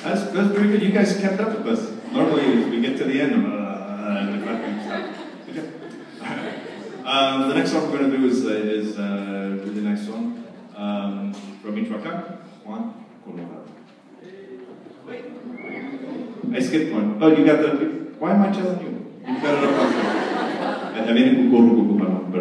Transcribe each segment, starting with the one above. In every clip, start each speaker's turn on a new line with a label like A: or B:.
A: That's pretty good. You guys kept up with us. Normally, we get to the end and the clapping stuff. Okay. The next song we're going to do is a really nice song from Michoacán, Juan, Colorado. I skipped one. Oh, you got the. Why am I telling you? You got it up on there. I mean, but.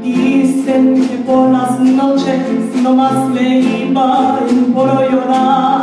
B: Por las noches no más me iba en por llorar.